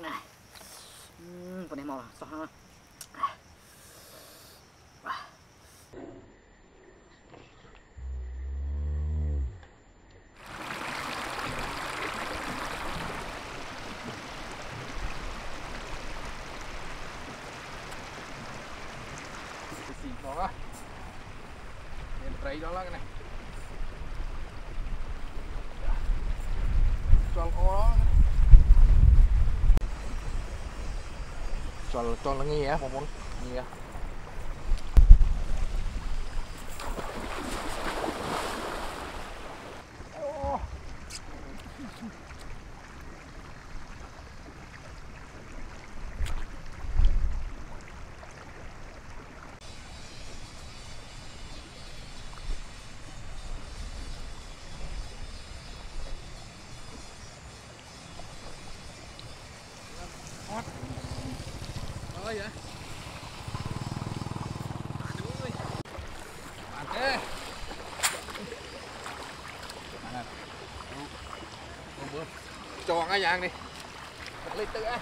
chăng này. Con này màu sao ha. Đó đó. Đây đó là cái này. Cho đó. Cho nó nghe á, không muốn nghe. Ơi vậy? Bạn thế. Tròn cái vàng đi. Đặt lên tự á.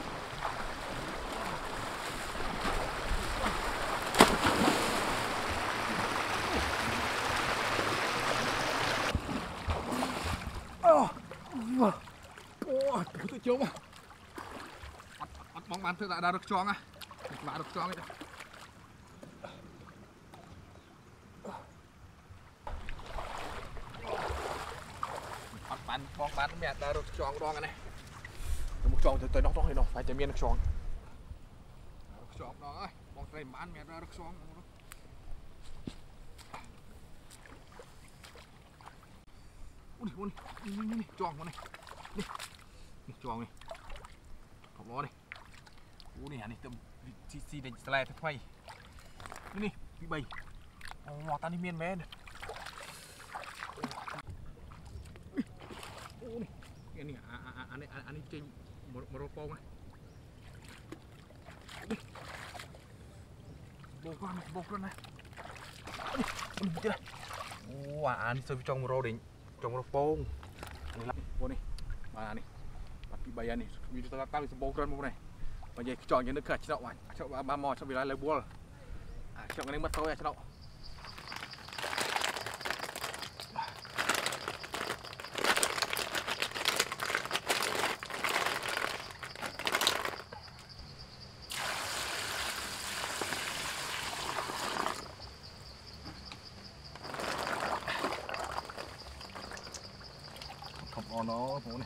Tôi trông à. Bắt bóng bắn thôi đã được tròn à. Đã được tròn đấy. Bóng bắn mẹ đã được tròn đo cái này. Một tròn tới nó thì nó phải chạy miên được tròn. Được tròn đó ơi. Bóng tay bắn mẹ đã được tròn. Ui đi tròn con này. Đi. Đi tròn này. Không nó đi. Ui này tầm xì đánh slide thật quay. Đi bị bầy. Ta đi miên mẹ này. Cái này anh ấy chơi một rô này. Bô con này. Anh đi chơi trong rô đỉnh, trong rô pong. Này là bô này. Mà này. Bắt bị bay này. Vì chúng ta tao đi bô con này. Mà giờ chọn những nước cả chậu mà. Chậu ba mò cho vì lại bùa. Chọn cái này mất thôi chậu. Nó này.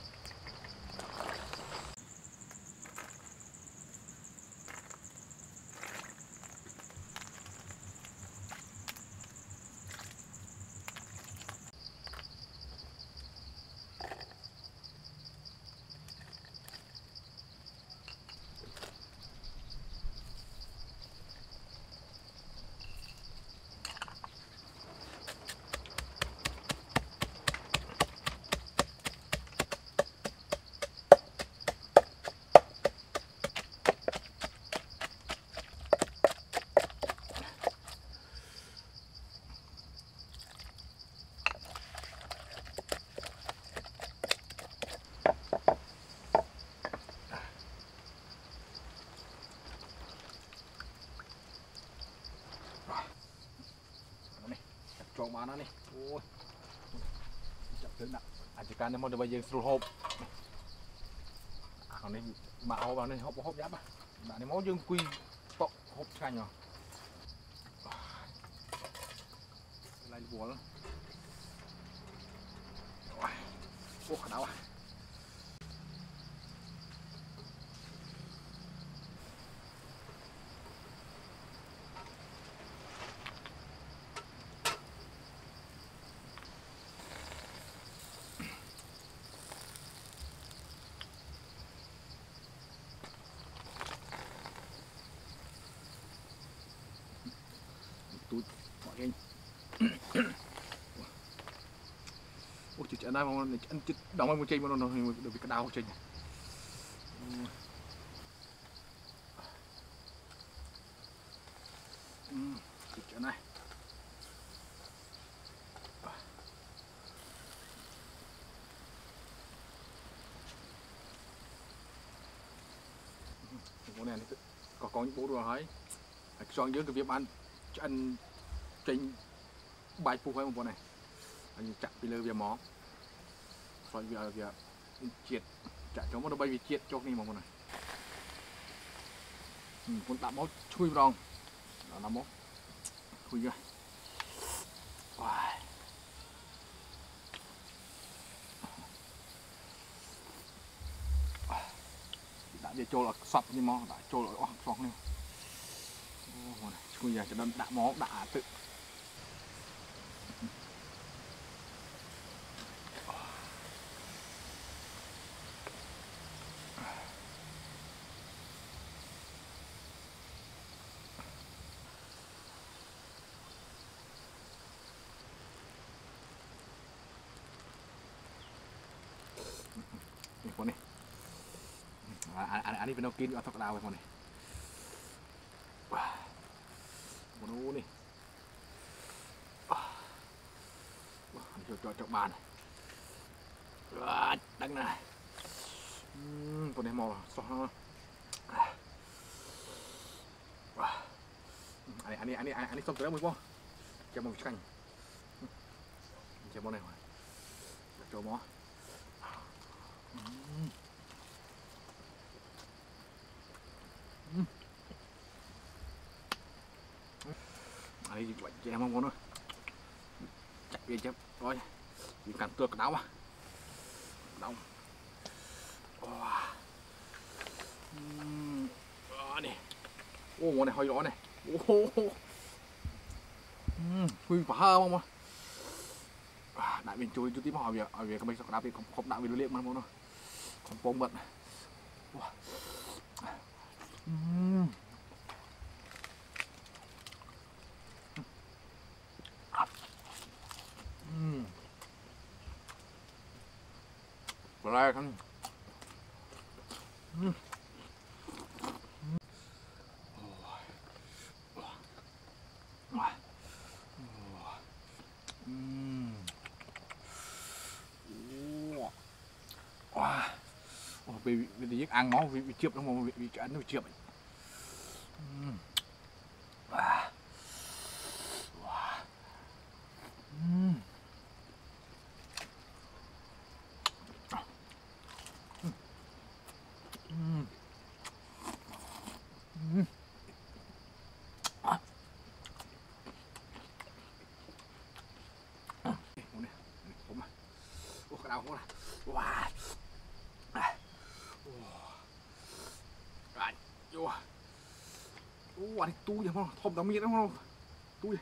Trộn mà nó đi. Ôi. Chậm tới nặng. Anh chỉ cần một bây giờ sụt hộp. Này mà hộp vào đây hộp giáp à. Bạn này máu dương quy bọc hộp xanh rồi. Lại bùa lắm. Ôi khả nào à. Mọi anh. Ôi chị anh mà anh đóng anh một trên mà nó được bị cái đau trên. Chị này. này có những bố rồi ấy cho dưới cái việc ăn chân trên bài phục hay một con này anh chặn bị lơ về mó rồi việc triệt chặn cho nó bay bị triệt choนี่một con này con tạm máu chui vào đó là máu chui ra đã để trôi là sập như mó đã trôi là sọt này chui ra cho nó đã máu đã tự con này anh đi bên đâu kín ở thóc đào con này con này cho bàn đằng này con này màu xóa anh xong tới đâu mới po cho một canh cho món này cho món đây gì vậy em không có nữa chạy về chép rồi vì cắn tược đau à đau này ô món này hơi rõ này huy phá hơn không đại bình chui tí mò về ở về cái mấy đá bị không đạo bị luyện mà không nó không bông bận lại không vì giết ăn máu vì chượp nó mà vì ăn nó chượp anh túi không thom đóng miệng không túi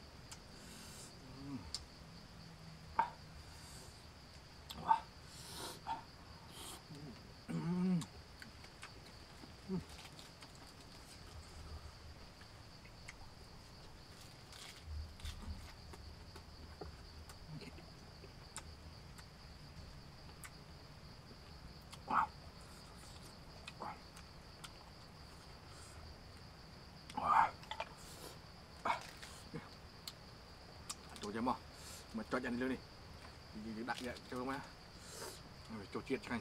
cho mà cho ăn lên đi đại vậy cho không á cho chiết cho anh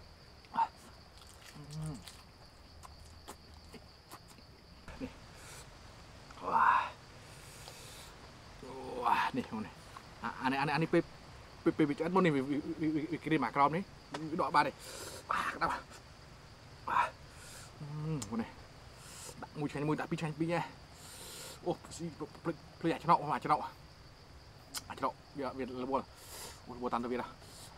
này hôm này anh đi pe bị ăn món này vì cái mạc rau đấy đọa ba này đâu hôm này mùi chanh mùi đã pi chanh pi nha ô plei cho nọ mà cho nọ cho nọ Việt là buồn tan từ Việt à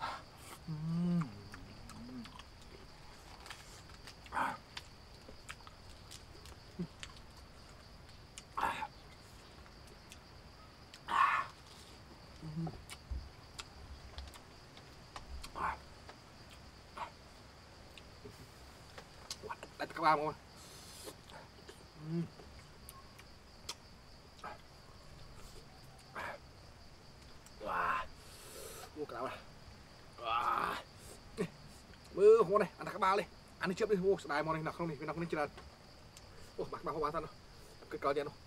đặt các bạn ơi hôm này ăn các ba đi ăn đi trước đi ô đài món này nào không này chưa ăn ô mặc bao hoa thân đâu cái cờ đen đâu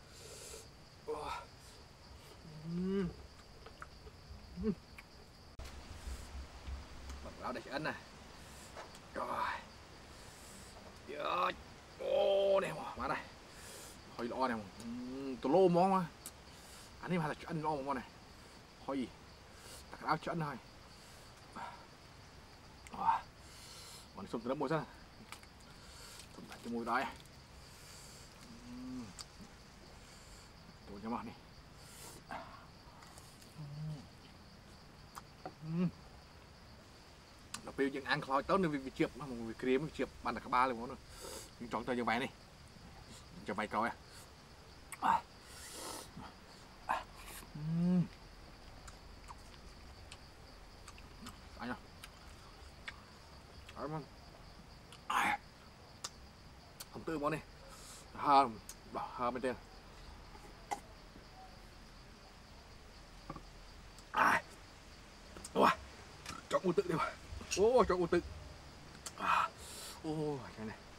mặc áo để ăn này rồi Má đây. Hồi lọ này. Tôi lô món mà. Anh em hay là ăn lo món này. Hồi. Đặt áo cho ăn thôi. Còn xông từ lớp môi ra. Xông lại cái môi đây. Tôi nhắm mắt đi. Đặc biệt những ăn khói tốt nên vì chịp mà vì kiếm chịp ban là cả ba luôn nữa. Nhưng chọn tới như vậy đi. Cho vay coi à. Anh nhá. Không tư món đi. Ha bên trên. Chọn một tự đi mà. Ô chọn một tự. Ô cái này.